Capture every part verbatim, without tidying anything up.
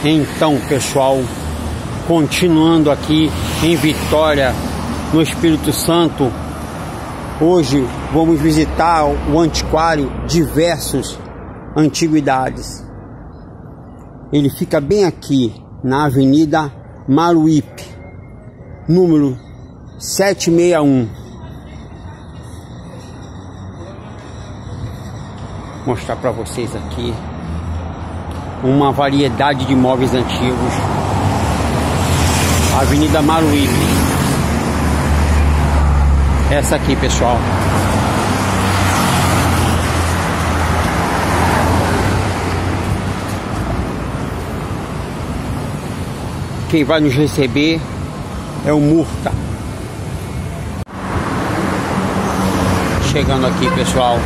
Então, pessoal, continuando aqui em Vitória, no Espírito Santo, hoje vamos visitar o antiquário Diversos Antiguidades. Ele fica bem aqui na Avenida Maruípe, número setecentos e sessenta e um. Vou mostrar para vocês aqui uma variedade de móveis antigos. Avenida Maruípe. Essa aqui, pessoal. Quem vai nos receber é o Murta. Chegando aqui, pessoal.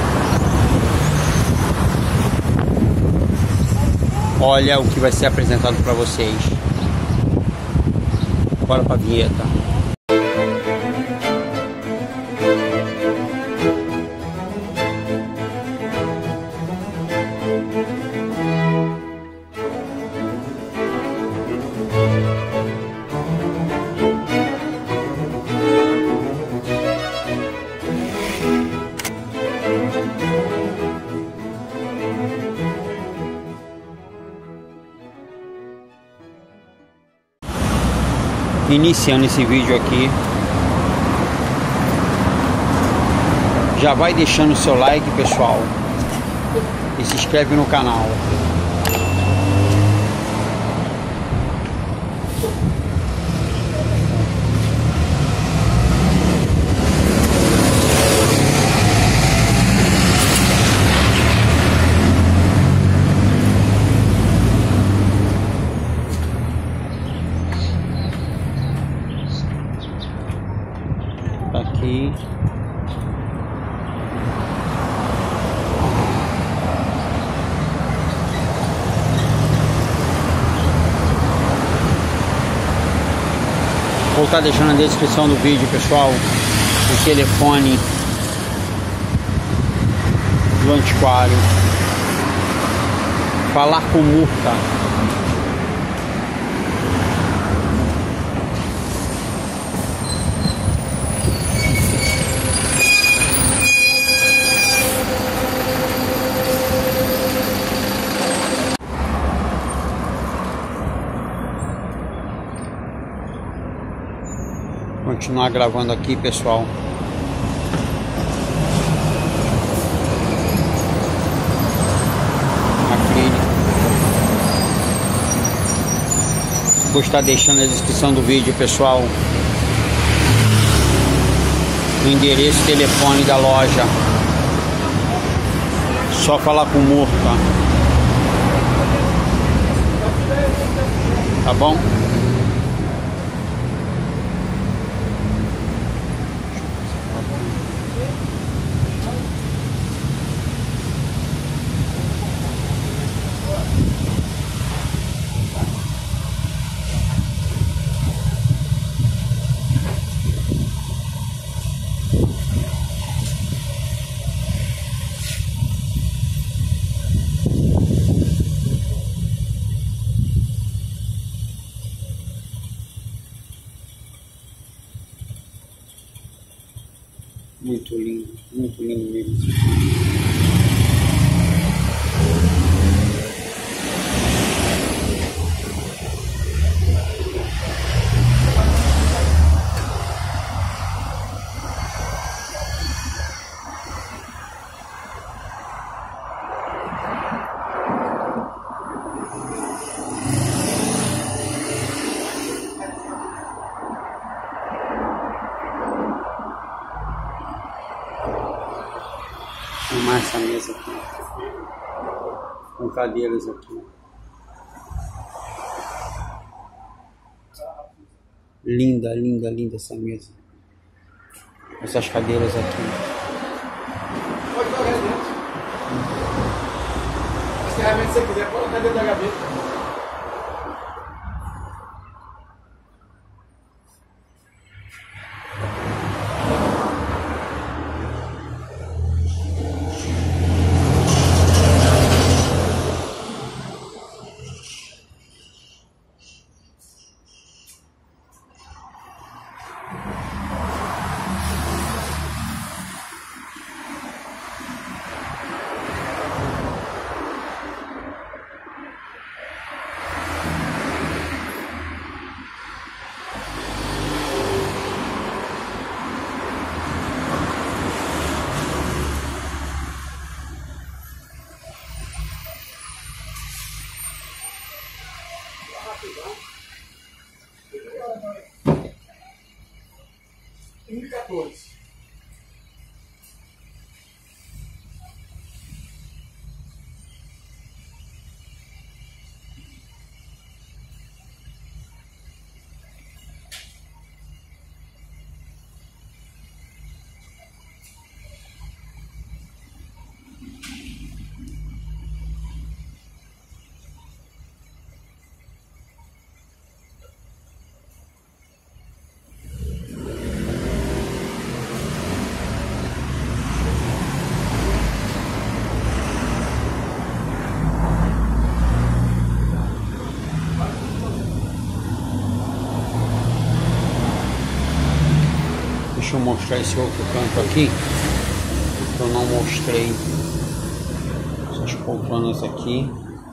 Olha o que vai ser apresentado para vocês. Bora pra vinheta. Iniciando esse vídeo aqui, já vai deixando o seu like, pessoal, e se inscreve no canal. Aqui vou estar deixando na descrição do vídeo, pessoal, o telefone do antiquário. Falar com o Murta. Continuar gravando aqui, pessoal. Acrílico. Vou estar deixando na descrição do vídeo, pessoal, o endereço e telefone da loja. Só falar com o Murta. Tá bom? Muito lindo, muito lindo mesmo. Filmar essa mesa aqui com cadeiras aqui. Linda, linda, linda essa mesa. Essas cadeiras aqui. Pode colocar dentro. As ferramentas que você quiser, pode colocar dentro da gaveta. um e quatorze. Deixa eu mostrar esse outro canto aqui, que eu não mostrei. Essas poltronas aqui.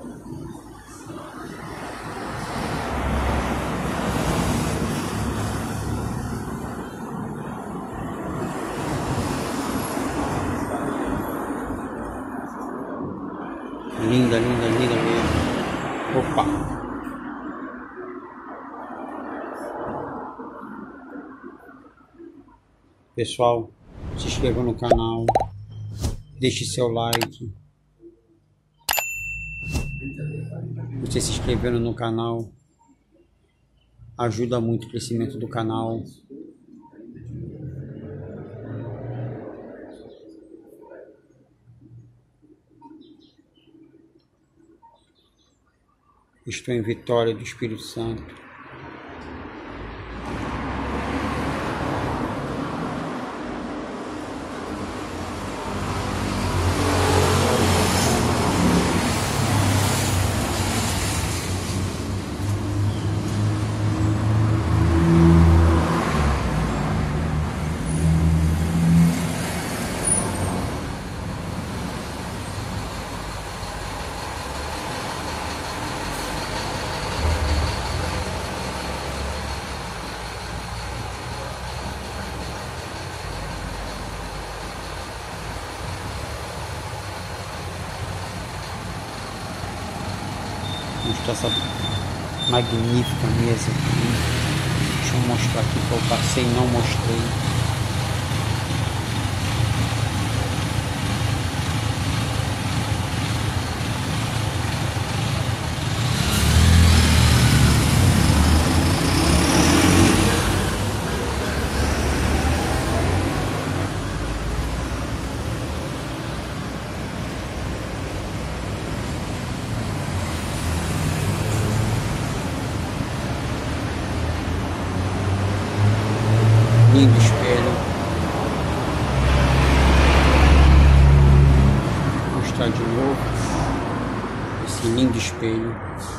Linda, linda, linda mesmo. Opa! Pessoal, se inscreva no canal, deixe seu like. Você se inscrevendo no canal ajuda muito o crescimento do canal. Estou em Vitória do Espírito Santo. Mostrar essa magnífica mesa aqui. Deixa eu mostrar aqui que eu passei e não mostrei. Lindo espelho. Vou mostrar de novo esse lindo espelho.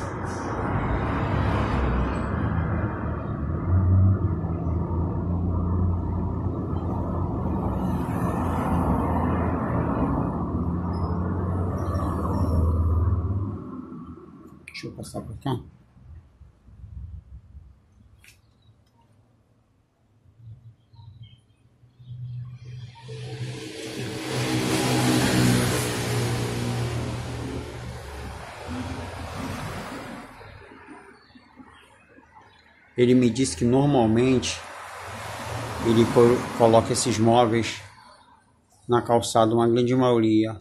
Deixa eu passar para cá. Ele me disse que normalmente ele coloca esses móveis na calçada, uma grande maioria.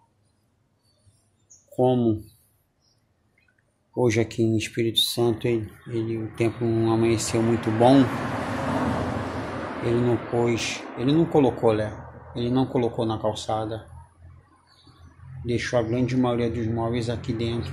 Como hoje aqui em Espírito Santo ele, ele, o tempo não amanheceu muito bom, ele não pôs, ele não colocou, né? Ele não colocou na calçada. Deixou a grande maioria dos móveis aqui dentro.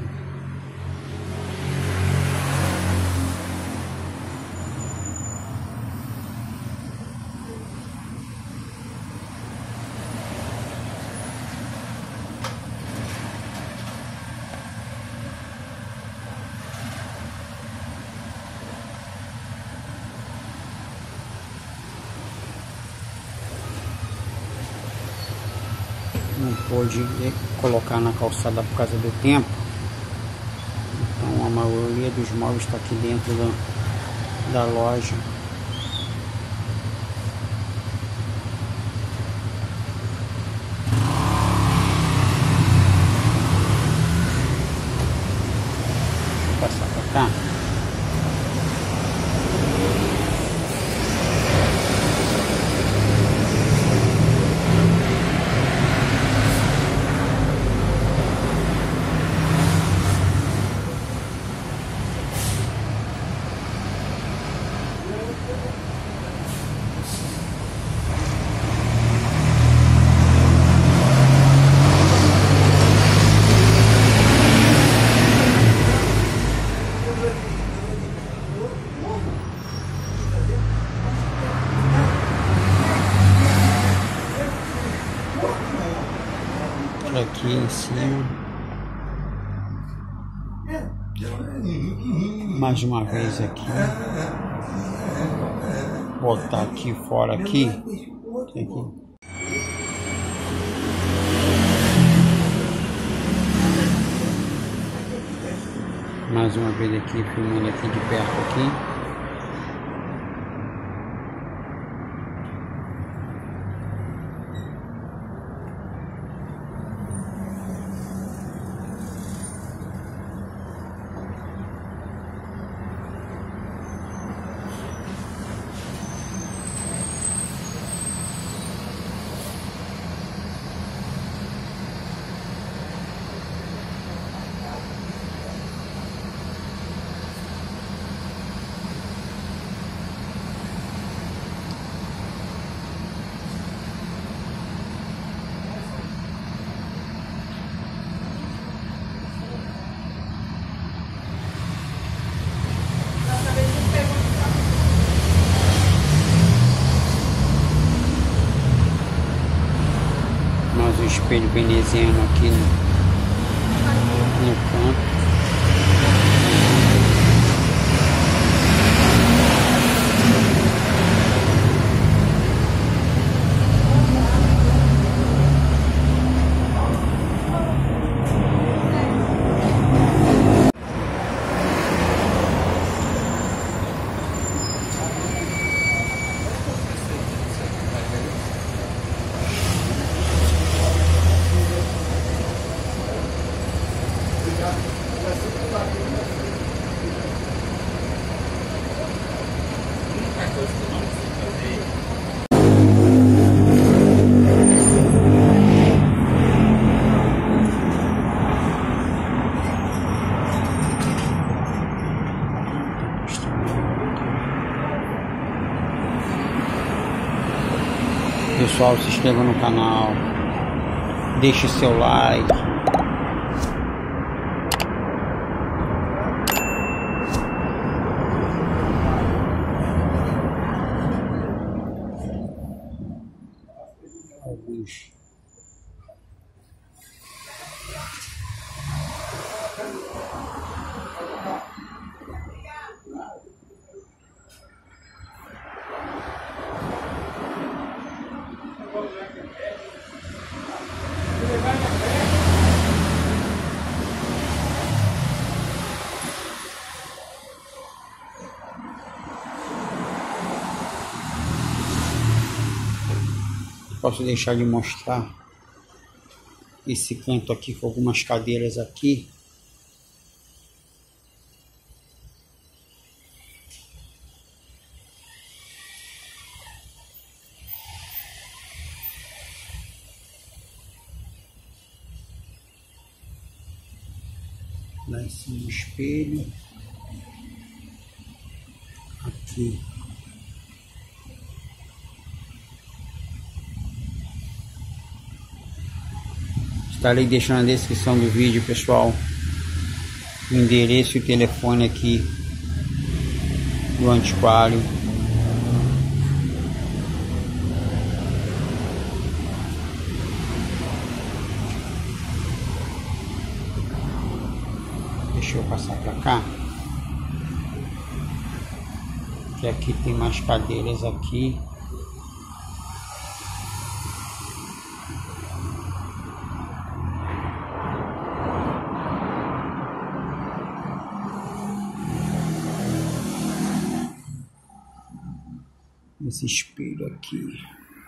Não pôde colocar na calçada por causa do tempo, então a maioria dos móveis está aqui dentro da, da loja. Vou passar para cá. outra aqui em cima. Mais uma vez aqui. Botar aqui fora aqui. aqui. Mais uma vez aqui, filmando aqui de perto aqui. Mais um espelho veneziano aqui no, no canto. Pessoal, se inscreva no canal, deixe seu like. Alguns posso deixar de mostrar esse canto aqui com algumas cadeiras aqui. Lá em cima do espelho. Aqui. Estarei deixando na descrição do vídeo, pessoal, o endereço e o telefone aqui do antiquário. Deixa eu passar para cá, que aqui tem mais cadeiras aqui. Esse espelho aqui.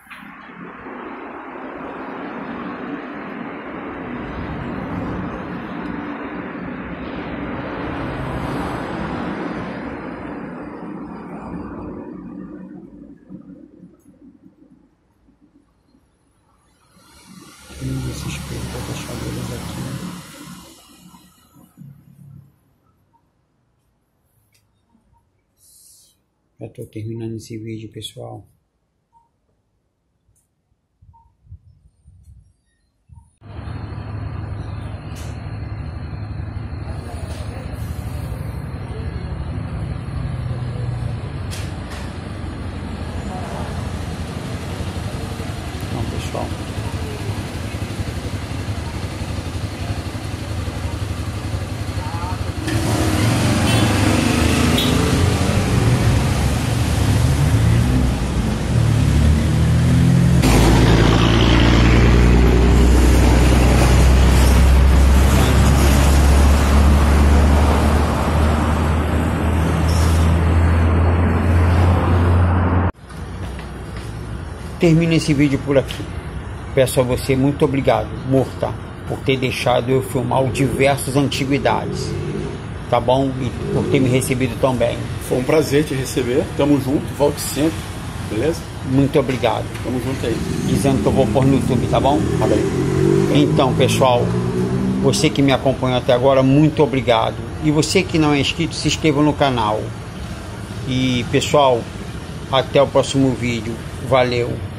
Tem esse espelho para deixar eles aqui. Já estou terminando esse vídeo, pessoal. Então, pessoal, termino esse vídeo por aqui. Peço a você muito obrigado, Murta, por ter deixado eu filmar diversas antiguidades, tá bom? E por ter me recebido tão bem. Foi um prazer te receber, tamo junto, volte sempre, beleza? Muito obrigado. Tamo junto aí. Dizendo que eu vou pôr no YouTube, tá bom? Tá bem. Então, pessoal, você que me acompanhou até agora, muito obrigado. E você que não é inscrito, se inscreva no canal. E, pessoal, até o próximo vídeo. Valeu!